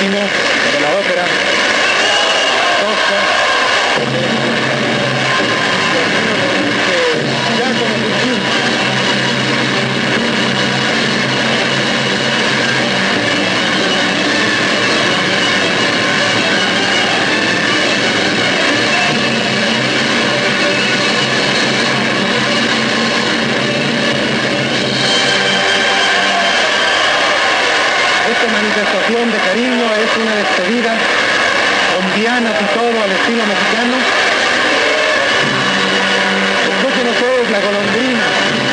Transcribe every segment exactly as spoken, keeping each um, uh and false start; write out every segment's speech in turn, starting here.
último de la ópera. Tosca. Ya como que sí. Esta manifestación de cariño es una despedida con dianas y todo al estilo mexicano. Escuchen ustedes la golondrina.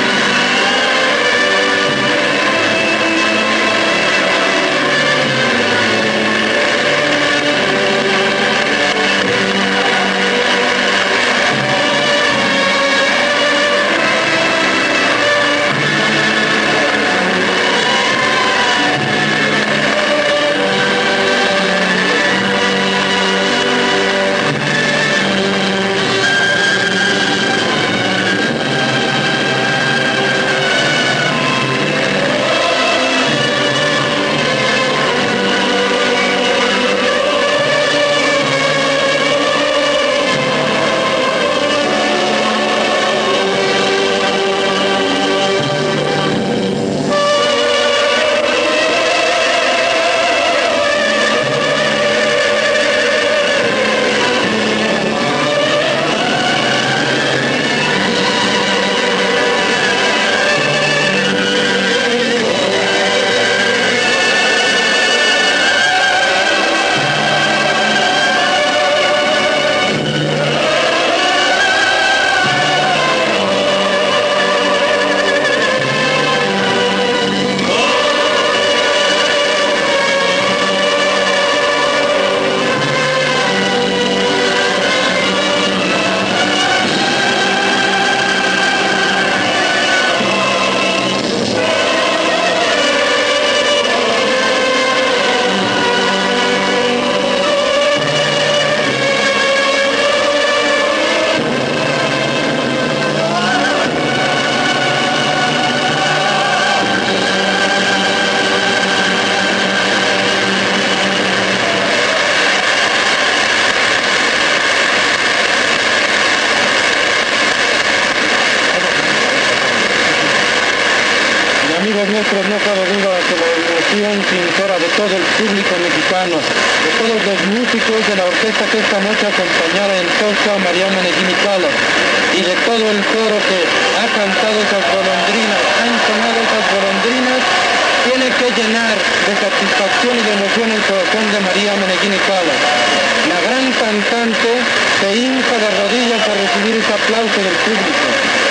Amigos nuestros, no cabe duda que la emoción sincera de todo el público mexicano, de todos los músicos de la orquesta que esta noche acompañara en Tosca a Maria Callas, y de todo el coro que ha cantado esas golondrinas, ha entonado esas golondrinas, tiene que llenar de satisfacción y de emoción el corazón de Maria Callas. La gran cantante se hinca de rodillas a recibir ese aplauso del público.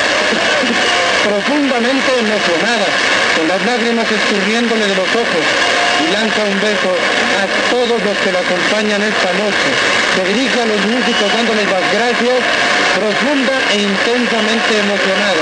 Profundamente emocionada, con las lágrimas escurriéndole de los ojos, y lanza un beso a todos los que la acompañan esta noche. Se dirige a los músicos dándoles las gracias, profunda e intensamente emocionada.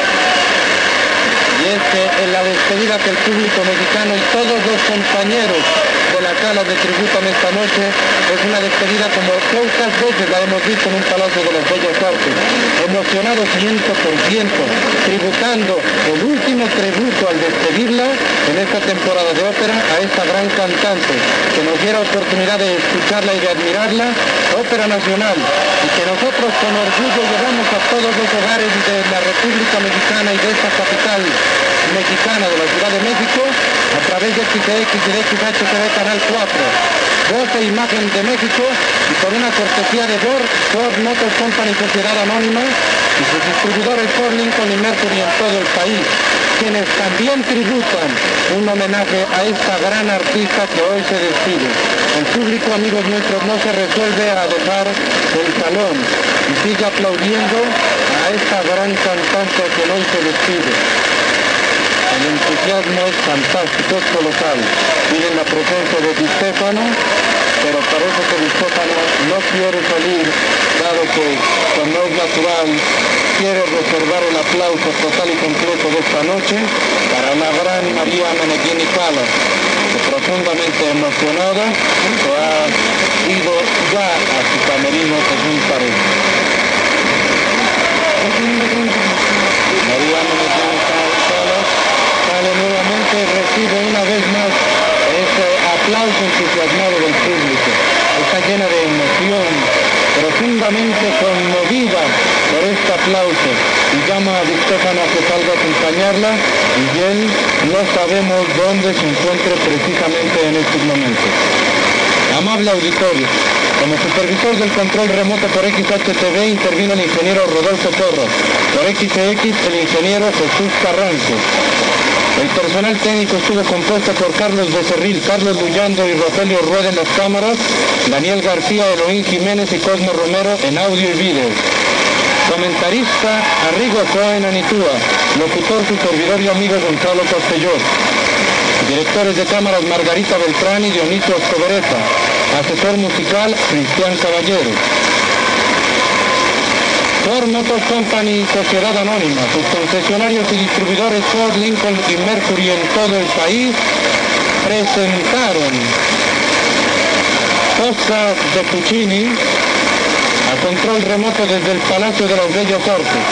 Y es que en la despedida que el público mexicano y todos los compañeros de la Callas le tributan esta noche es una despedida como pocas veces la hemos visto en un Palacio de las Bellas Artes. Emocionados ciento por ciento, tributando el último tributo al despedirla en esta temporada de ópera a esta gran cantante que nos diera oportunidad de escucharla y de admirarla, ópera nacional, y que nosotros con orgullo llevamos a todos los hogares de la República Mexicana y de esta capital mexicana de la Ciudad de México a través de X X y de X H T V Canal cuatro. Voz e imagen de México y por una cortesía de Ford, Ford Motor Company Sociedad Anónima y sus distribuidores Ford, Lincoln y Mercury en todo el país, quienes también tributan un homenaje a esta gran artista que hoy se despide. El público, amigos nuestros, no se resuelve a dejar el salón y sigue aplaudiendo a esta gran cantante que hoy se despide. El entusiasmo es fantástico, es colosal. Miren la presencia de Di Stefano, pero parece que Di Stefano no quiere salir, dado que, cuando es natural, quiere reservar el aplauso total y completo de esta noche para la gran Maria Callas, que profundamente emocionada se ha ido ya a su camerino según parece. Maria Callas sale nuevamente y recibe una vez más ese aplauso entusiasmado del público. Ana que salga a acompañarla y bien no sabemos dónde se encuentre precisamente en estos momentos. Amable auditorio, como supervisor del control remoto por X H T V intervino el ingeniero Rodolfo Porras, por X X el ingeniero Jesús Carranco. El personal técnico estuvo compuesto por Carlos Becerril, Carlos Luyando y Rogelio Rueda en las cámaras, Daniel García, Eloín Jiménez y Cosmo Romero en audio y vídeo. Comentarista Arrigo Cohen Anitúa, locutor su servidor y amigo Gonzalo Castellón. Directores de cámaras Margarita Beltrán y Dionisio Escobereta. Asesor musical Cristian Caballero. Ford Motor Company, Sociedad Anónima, sus concesionarios y distribuidores Ford, Lincoln y Mercury en todo el país presentaron Tosca de Puccini a control remoto desde el Palacio de las Bellas Artes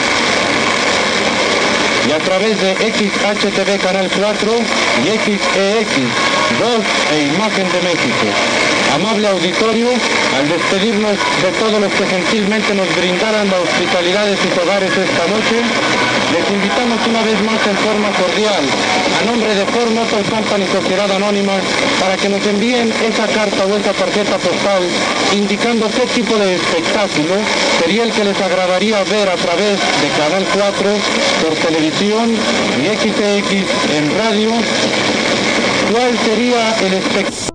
y a través de X H T V Canal cuatro y X E X dos e Imagen de México. Amable auditorio, al despedirnos de todos los que gentilmente nos brindaran la hospitalidad de sus hogares esta noche, les invitamos una vez más en forma cordial, a nombre de Ford Motor Company Sociedad Anónima, para que nos envíen esa carta o esa tarjeta postal indicando qué tipo de espectáculo sería el que les agradaría ver a través de Canal cuatro por televisión y X E X en radio. ¿Cuál sería el espectáculo?